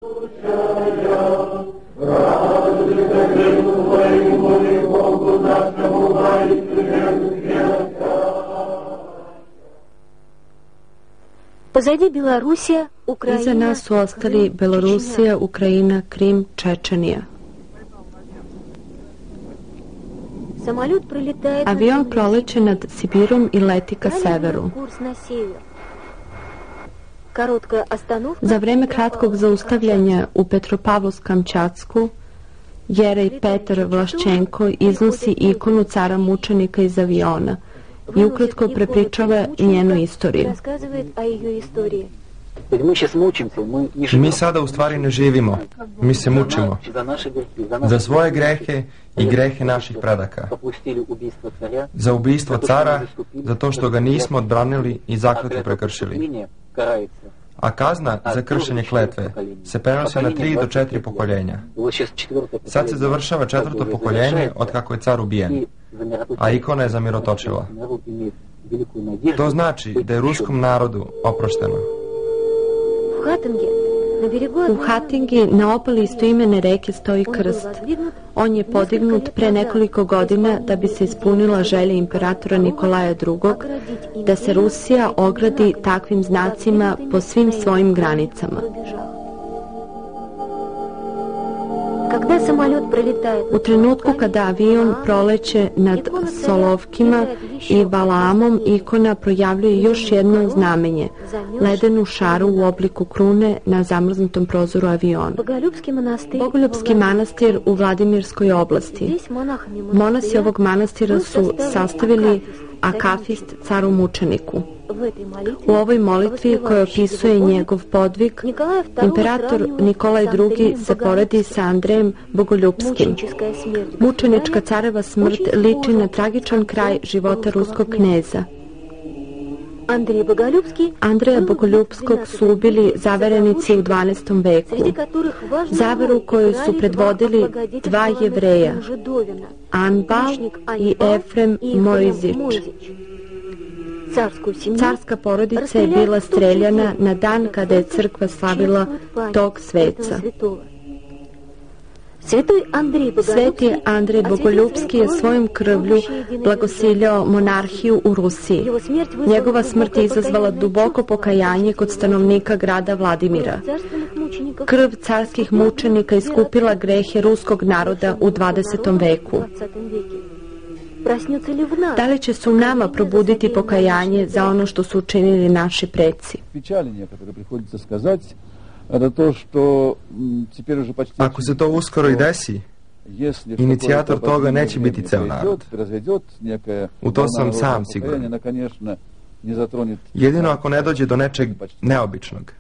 Iza nas su ostali Belorusija, Ukrajina, Krim, Čečenija. Avion proleće nad Sibirom i leti ka severu. Za vreme kratkog zaustavljanja u Petropavlovskom-Kamčatsku, Jerej Petar Vlaščenko iznosi ikonu cara mučenika iz aviona i ukratko prepričava njenu istoriju. Mi sada u stvari ne živimo, mi se mučimo za svoje grehe i grehe naših predaka, za ubistvo cara, za to što ga nismo odbranili i zakletvu prekršili. A kazna za kršenje kletve se prenosi na 3 do 4 pokoljenja. Sad se završava 4. pokoljenje od kako je car ubijen, a ikona je zamirotočila. To znači da je ruskom narodu oprošteno. U Hatingi na obali istoimene reke stoji krst. On je podignut pre nekoliko godina da bi se ispunila želja imperatora Nikolaja II. Da se Rusija ogradi takvim znacima po svim svojim granicama. U trenutku kada avion proleće nad Solovkima i Valaamom, ikona projavljuje još jedno znamenje, ledenu šaru u obliku krune na zamrznutom prozoru aviona. Bogoljubski manastir u Vladimirskoj oblasti. Monasi ovog manastira su sastavili akafist caru mučeniku. U ovoj molitvi koja opisuje njegov podvig, imperator Nikolaj II. Se poredi sa Andrejem Bogoljubskim. Mučenička careva smrt liči na tragičan kraj života ruskog kneza. Andreja Bogoljubskog su ubili zaverenici u 12. veku. Zaveru koju su predvodili 2 Jevreja, Anbal i Efrem Mojzić. Carska porodica je bila streljana na dan kada je crkva slavila tog sveca. Sveti Andrej Bogoljubski je svojom krvlju blagosiljao monarhiju u Rusiji. Njegova smrt je izazvala duboko pokajanje kod stanovnika grada Vladimira. Krv carskih mučenika iskupila grehe ruskog naroda u 20. veku. Da li će se u nama probuditi pokajanje za ono što su učinili naši preci? Ako se to uskoro i desi, inicijator toga neće biti ceo narod. U to sam sam siguran. Jedino ako ne dođe do nečeg neobičnog.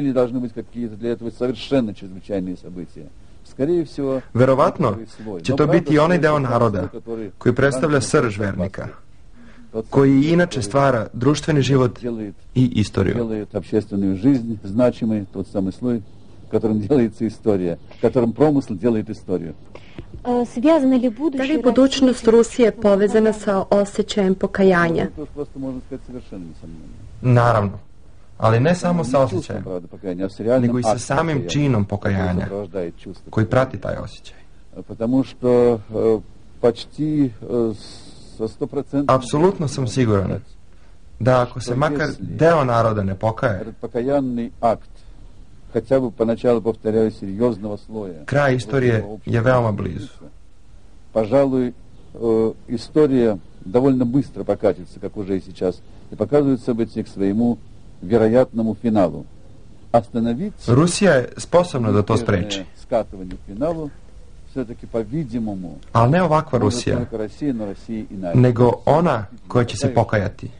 Verovatno će to biti onaj deo naroda koji predstavlja srž vernika, koji inače stvara društveni život i istoriju. Da li je budućnost Rusije povezana sa osjećajem pokajanja? Naravno, ali ne samo sa osjećajem, nego i sa samim činom pokajanja koji prati taj osjećaj. Apsolutno sam siguran da ako se makar deo naroda ne pokaje, kraj istorije je veoma blizu. История довольно быстро покатится, как уже и сейчас, и показывает события к своему вероятному финалу. Rusija je sposobna da to spreči. Ali ne ovakva Rusija, nego ona koja će se pokajati.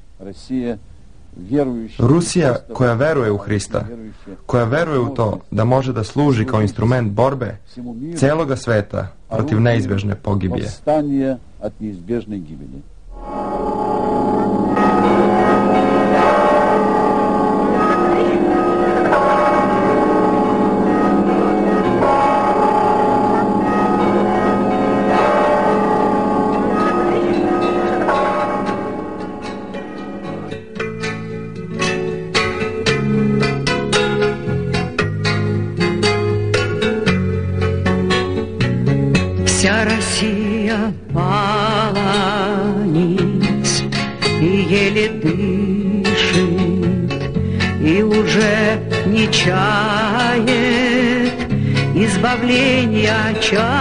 Rusija koja veruje u Hrista, koja veruje u to da može da služi kao instrument borbe celoga sveta protiv neizbježne pogibije. Вся Россия пала ниц и еле дышит, и уже не чает избавления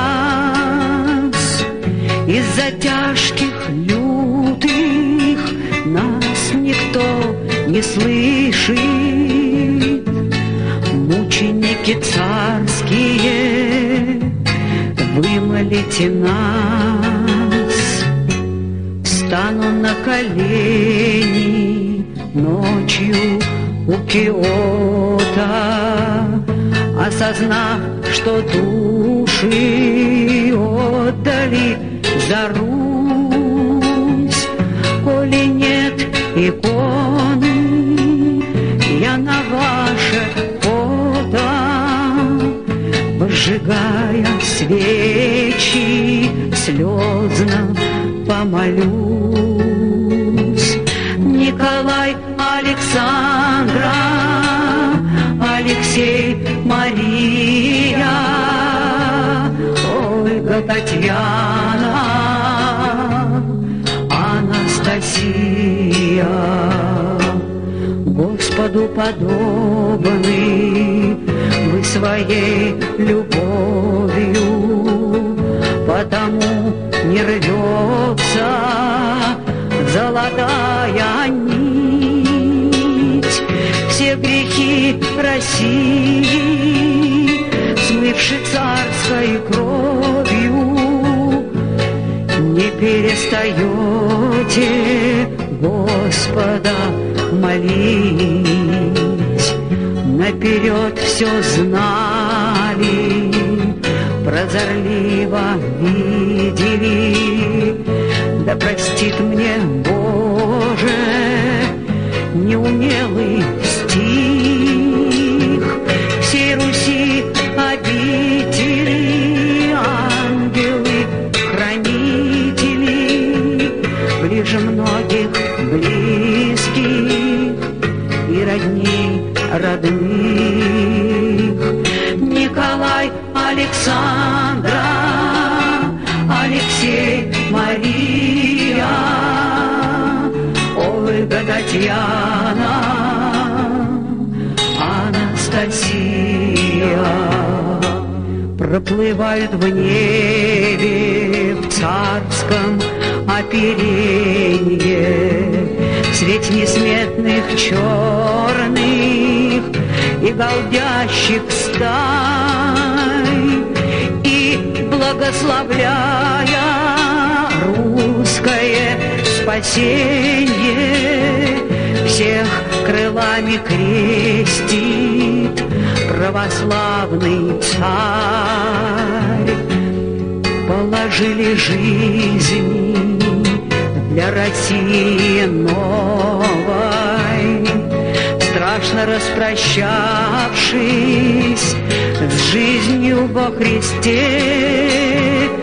час. Из-за тяжких лютых нас никто не слышит. Мученики царские, вымолите нас. Встану на колени ночью у Киота, осознав, что души отдали за Русь. Коли нет иконы, я на ваше фото, выжигая свечи, слезно помолюсь. Николай, Александра, Алексей, Мария, Ольга, Татьяна, Анастасия. Господу подобны вы своей любовью, потому не рвется золотая нить. Все грехи России, смывши царской кровью, не перестаете Господа молить. Наперед все знали, прозорливо видели. Да простит мне, Боже, неумелый стих. Всей Руси обители, ангелы, хранители, ближе многих близких и родней родных. Николай, Александра, Алексей, Мария, Ольга, Татьяна, Анастасия. Проплывают в небе в царском оперенье средь несметных черных и голдящих стай, и благословляя русское спасенье, всех крылами крестит православный царь. Положили жизнь для России новой, страшно распрощавшись с жизнью во Христе,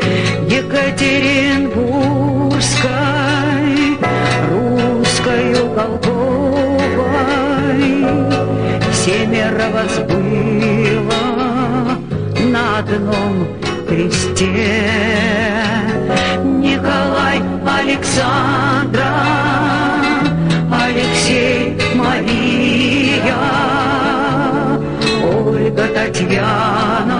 Екатеринбургской, русскою Голгофой. Семеро вас было на одном кресте. Николай, Александра, Алексей, Мария, Ольга, Татьяна,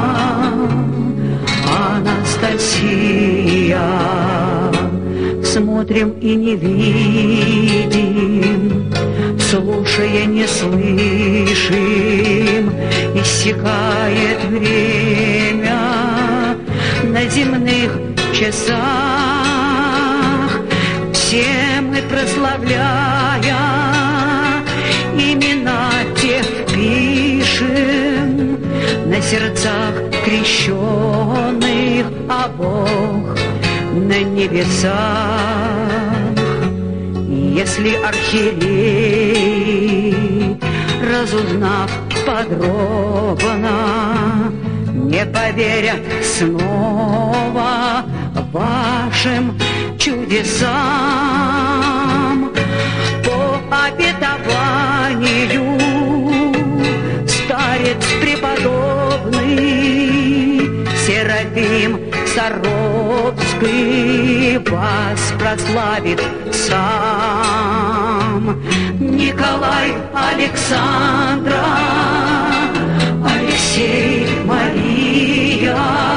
Анастасия. Смотрим и не видим, слушая не слышим, иссякает время на земных часах. Все мы, прославляя имена тех, пишем на сердцах крещенных, а Бог на небесах. Если архиерей, разузнав подробно, не поверят снова вашим чудесам, по обетованию старец преподобный Серафим Боровский вас прославит сам. Николай, Александра, Алексей, Мария,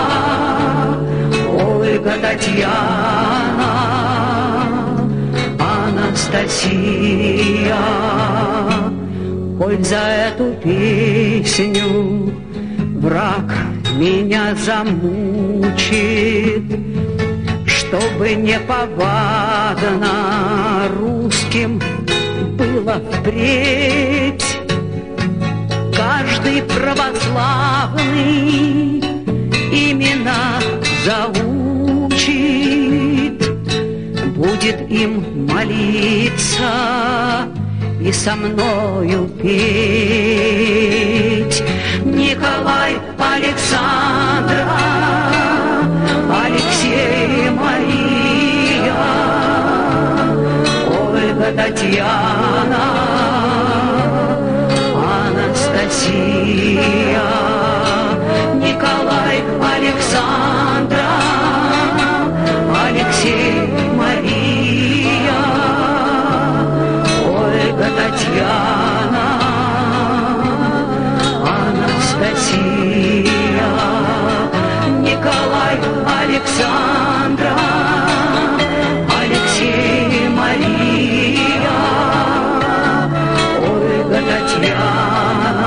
Ольга, Татьяна, Анастасия. Коль за эту песню враг меня замучит, чтобы неповадно русским было впредь, каждый православный имена заучит, будет им молиться и со мною петь. Николай, Александра, Алексей, Мария, Ольга, Татьяна, Анастасия. Николай, Александра, Алексей, Мария, Ольга, Татьяна, Анастасия. Николай, Александра, Алексей, Мария, Ольга, Татьяна,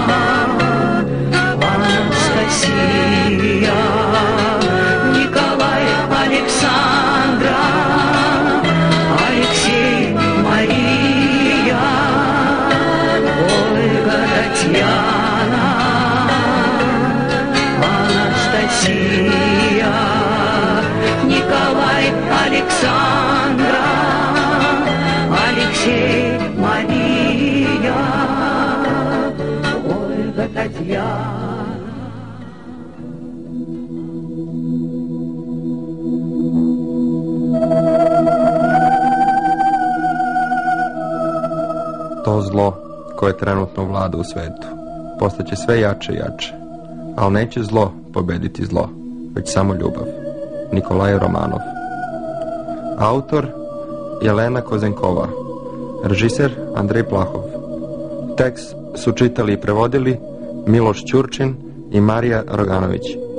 Анастасия. Николай, Александра, Алексей, Мария, Ольга, Татьяна, Анастасия. Николай, Александра, Алексей, Мария, Ольга, Татьяна. To zlo koje trenutno vlada u svetu postaće sve jače i jače, ali neće zlo pobediti zlo, već samo ljubav. Nikolaj Romanov. Autor Jelena Kozenkova. Režiser Andrej Plahov. Tekst su čitali i prevodili Miloš Ćurčin i Marija Roganović.